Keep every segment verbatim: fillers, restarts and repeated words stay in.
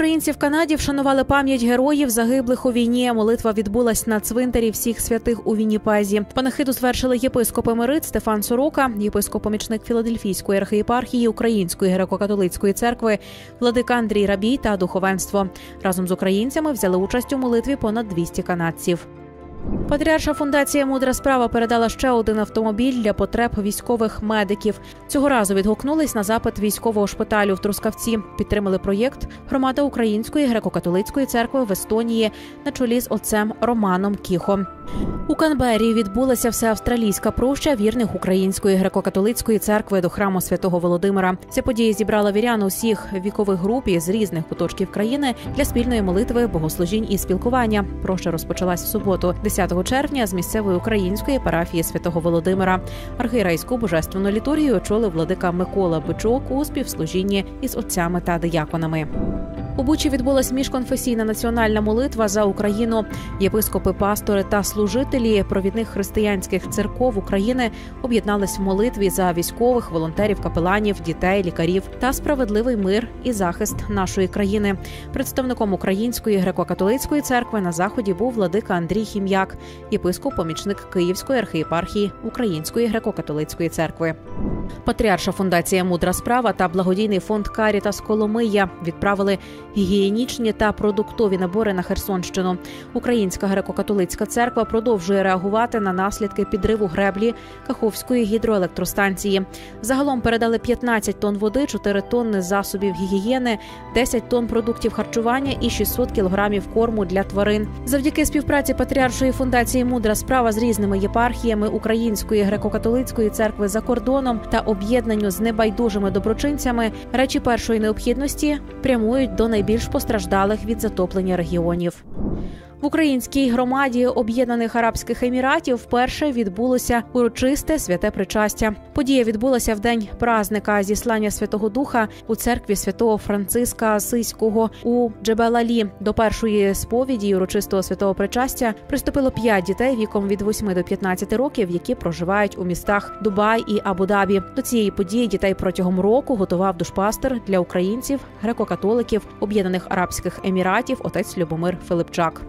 Українці в Канаді вшанували пам'ять героїв, загиблих у війні. Молитва відбулась на цвинтарі всіх святих у Вінніпезі. Панахиду звершили єпископ емерит Стефан Сорока, єпископ-помічник Філадельфійської архієпархії Української греко-католицької церкви, владика Андрій Рабій та духовенство. Разом з українцями взяли участь у молитві понад двісті канадців. Патріарша фундація «Мудра справа» передала ще один автомобіль для потреб військових медиків. Цього разу відгукнулись на запит військового шпиталю в Трускавці. Підтримали проєкт громада Української греко-католицької церкви в Естонії на чолі з отцем Романом Кіхо. У Канберрі відбулася всеавстралійська проща вірних Української греко-католицької церкви до храму Святого Володимира. Ця подія зібрала вірян усіх вікових груп із різних куточків країни для спільної молитви, богослужінь і спілкування. Проща розпочалась в суботу, десятого червня, з місцевої української парафії Святого Володимира. Архієрейську божественну літургію очолив владика Микола Бичок у співслужінні із отцями та дияконами. У Бучі відбулась міжконфесійна національна молитва за Україну. Єпископи, пастори та служителі провідних християнських церков України об'єднались в молитві за військових, волонтерів, капеланів, дітей, лікарів та справедливий мир і захист нашої країни. Представником Української греко-католицької церкви на заході був владика Андрій Хім'як, єпископ-помічник Київської архієпархії Української греко-католицької церкви. Патріарша фундація «Мудра справа» та благодійний фонд «Карітас Коломия» відправили гігієнічні та продуктові набори на Херсонщину. Українська греко-католицька церква продовжує реагувати на наслідки підриву греблі Каховської гідроелектростанції. Загалом передали п'ятнадцять тонн води, чотири тонни засобів гігієни, десять тонн продуктів харчування і шістсот кілограмів корму для тварин. Завдяки співпраці Патріаршої фундації «Мудра справа» з різними єпархіями Української греко-католицької церкви за кордоном та об'єднанню з небайдужими доброчинцями, речі першої необхідності прямують до найбільш постраждалих від затоплення регіонів. В українській громаді Об'єднаних Арабських Еміратів вперше відбулося урочисте святе причастя. Подія відбулася в день празника зіслання Святого Духа у церкві святого Франциска Асизького у Джебел-Алі. До першої сповіді урочистого святого причастя приступило п'ять дітей віком від восьми до п'ятнадцяти років, які проживають у містах Дубай і Абу-Дабі. До цієї події дітей протягом року готував душпастер для українців, греко-католиків Об'єднаних Арабських Еміратів отець Любомир Филипчак.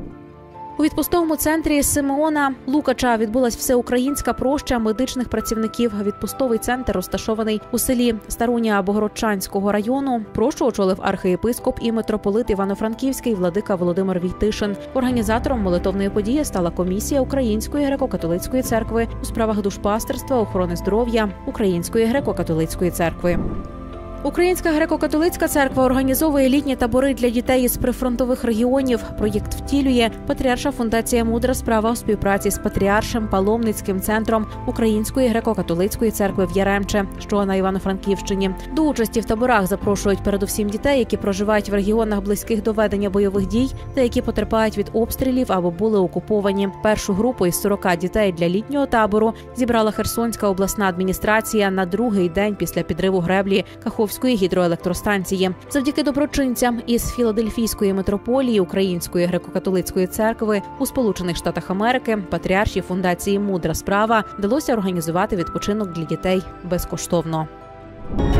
У відпустовому центрі Симеона Лукача відбулась всеукраїнська проща медичних працівників. Відпустовий центр розташований у селі Старуня Богородчанського району. Прощу очолив архієпископ і митрополит Івано-Франківський владика Володимир Війтишин. Організатором молитовної події стала комісія Української греко-католицької церкви у справах душпастерства, охорони здоров'я Української греко-католицької церкви. Українська греко-католицька церква організовує літні табори для дітей із прифронтових регіонів. Проєкт втілює Патріарша фундація «Мудра справа» у співпраці з Патріаршим паломницьким центром Української греко-католицької церкви в Яремче, що на Івано-Франківщині. До участі в таборах запрошують передусім дітей, які проживають в регіонах близьких до ведення бойових дій та які потерпають від обстрілів або були окуповані. Першу групу із сорока дітей для літнього табору зібрала Херсонська обласна адміністрація на другий день після підриву греблі Каховської гідроелектростанції. Завдяки доброчинцям із Філадельфійської митрополії Української греко-католицької церкви у Сполучених Штатах Америки Патріаршій фундації «Мудра справа» вдалося організувати відпочинок для дітей безкоштовно.